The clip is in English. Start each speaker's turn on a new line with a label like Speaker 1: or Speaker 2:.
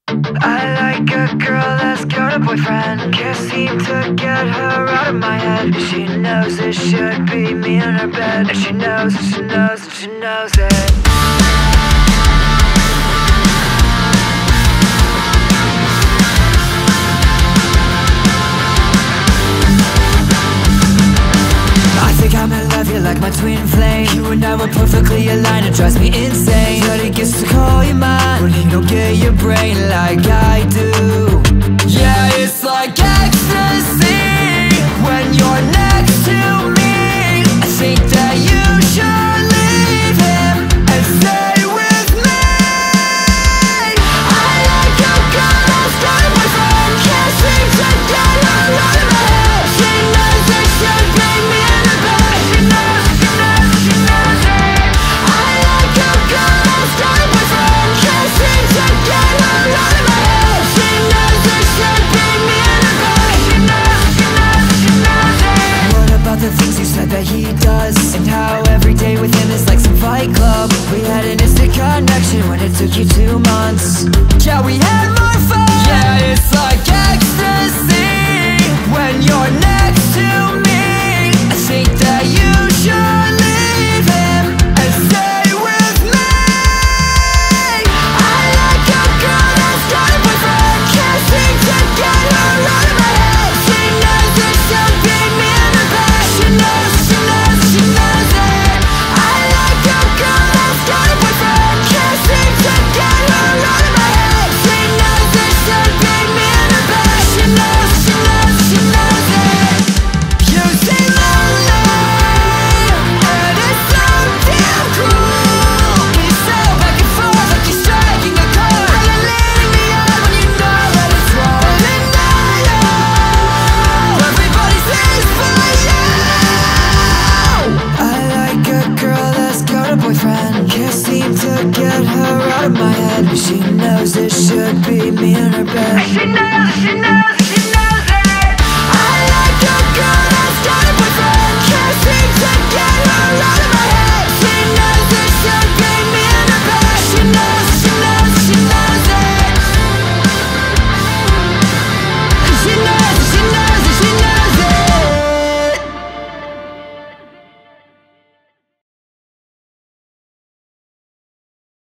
Speaker 1: I like a girl that's got a boyfriend. Can't seem to get her out of my head. She knows it should be me in her bed, and she knows it, she knows it, she knows it. I'm in love, you're like my twin flame. You and I were perfectly aligned, it drives me insane. But he gets to call you mine when he don't get your brain like I do. Yeah, it's like ecstasy when you're next to me. I think that you should leave him and stay with me. I like a girl that's got a boyfriend. Can't seem to get her out of my head. She knows it should be me in her bed. The things you said that he does, and how every day with him is like some fight club. We had an instant connection when it took you 2 months. Yeah, we had more fun. Yeah, it's like ecstasy when you're next to me. I think that you should leave him and stay with me. I like a girl that's got a boyfriend. Can't seem to get her out of my head. She knows it should be me in her bed. She knows, she knows, she knows it. I like a girl that's got a boyfriend. Can't seem to get her out of my head. She knows it should be me in her bed. She knows, she knows, she knows it. You seem lonely, and it's so damn cruel. You sail back and forth like you're striking a chord, and you're leading me on when you know that it's wrong. Denial, everybody says for you. I like a girl that's got a boyfriend. Can't seem to get her out of my head. She knows it should be me in her bed. She knows, she knows.